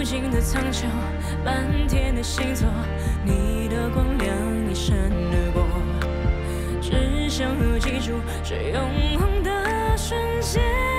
无尽的苍穹，漫天的星座，你的光亮一闪而过，只想要记住这永恒的瞬间，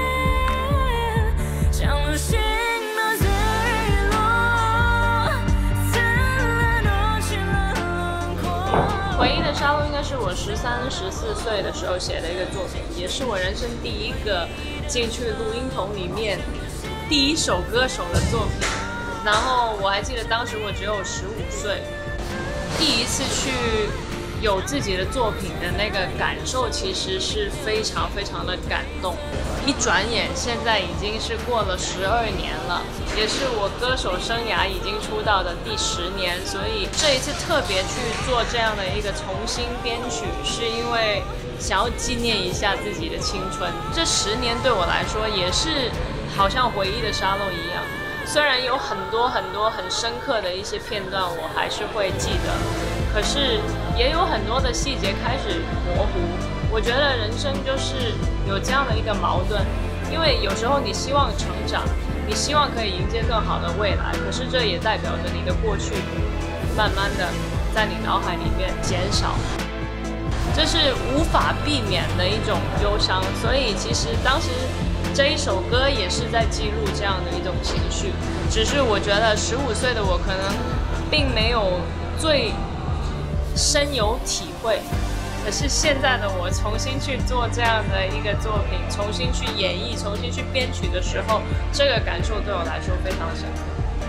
像流星的坠落，灿烂勾起了轮廓。 回忆的沙漏应该是我13、14岁的时候写的一个作品，也是我人生第一个进去录音棚里面第一首歌手的作品。然后我还记得当时我只有15岁，第一次去有自己的作品的那个感受，其实是非常非常的感动。一转眼，现在已经是过了12年了，也是我歌手生涯已经出道的第10年。所以这一次特别去做这样的一个重新编曲，是因为想要纪念一下自己的青春。这10年对我来说也是好像回忆的沙漏一样。虽然有很多很深刻的一些片段我还是会记得，可是也有很多的细节开始模糊。我觉得人生就是有这样的一个矛盾，因为有时候你希望成长，你希望可以迎接更好的未来，可是这也代表着你的过去慢慢的在你脑海里面减少，这是无法避免的一种忧伤。所以其实当时这一首歌也是在记录这样的一种情绪，只是我觉得15岁的我可能并没有最深有体会，可是现在的我重新去做这样的一个作品，重新去演绎，重新去编曲的时候，这个感受对我来说非常深刻。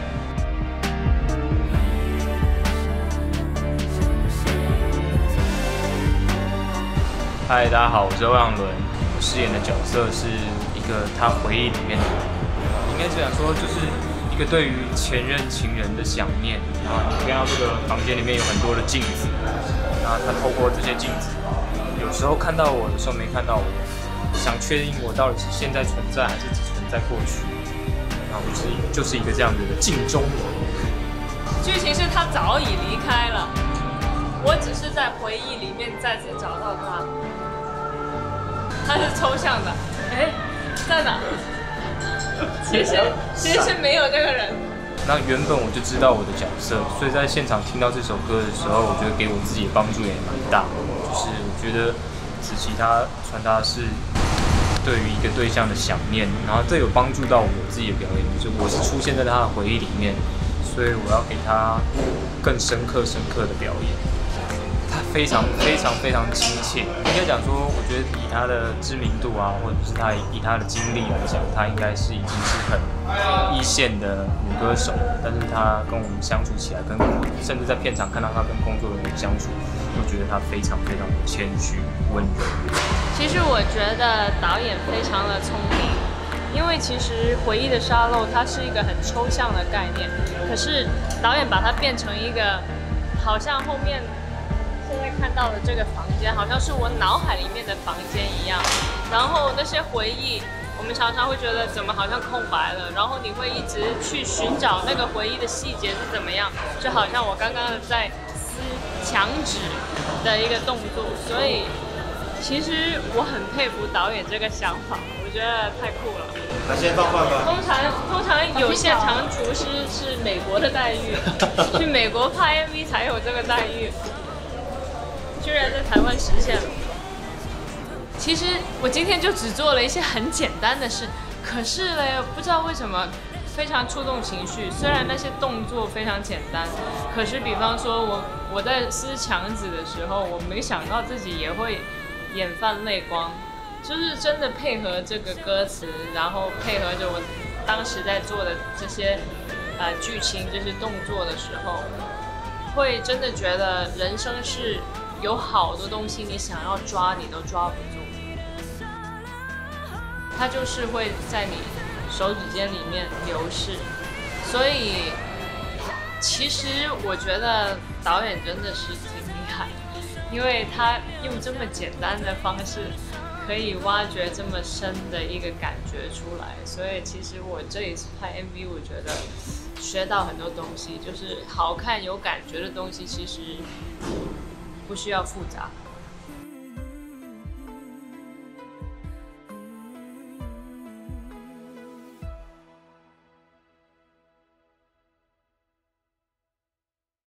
嗨，大家好，我是欧阳伦，我饰演的角色是一个他回忆里面的人，应该这样说，就是一个对于前任情人的想念。然后你看到这个房间里面有很多的镜子，那他透过这些镜子，有时候看到我，有时候没看到我，想确定我到底是现在存在还是只存在过去。然后就是一个这样子的镜中人。 剧情是他早已离开了，我只是在回忆里面再次找到他。它是抽象的，哎，在哪？其实是没有这个人。 那原本我就知道我的角色，所以在现场听到这首歌的时候，我觉得给我自己的帮助也蛮大。就是我觉得子琪他传达是对于一个对象的想念，然后这有帮助到我自己的表演，就是我是出现在他的回忆里面，所以我要给他更深刻的表演。他非常亲切，应该讲说，我觉得以他的知名度啊，或者是以他的经历来讲，他应该是已经是很一线的女歌手。但是他跟我们相处起来，甚至在片场看到他跟工作人员相处，我觉得他非常的谦虚温柔。 其实我觉得导演非常的聪明，因为其实回忆的沙漏它是一个很抽象的概念，可是导演把它变成一个好像后面现在看到的这个房间好像是我脑海里面的房间一样，然后那些回忆我们常常会觉得怎么好像空白了，然后你会一直去寻找那个回忆的细节是怎么样，就好像我刚刚在撕墙纸的一个动作。所以其实我很佩服导演这个想法，我觉得太酷了。 那先放饭吧。 通常有现场厨师是美国的待遇，去美国拍 MV 才有这个待遇，居然在台湾实现了。其实我今天就只做了一些很简单的事，可是呢，不知道为什么非常触动情绪。虽然那些动作非常简单，可是比方说我在撕墙纸的时候，我没想到自己也会眼泛泪光，就是真的配合这个歌词，然后配合着我当时在做的这些剧情、这些动作的时候，会真的觉得人生是有好多东西你想要抓你都抓不住，它就是会在你手指尖里面流逝。所以其实我觉得导演真的是挺厉害，因为他用这么简单的方式可以挖掘这么深的一个感觉出来。所以其实我这一次拍 MV， 我觉得学到很多东西，就是好看有感觉的东西其实不需要复杂。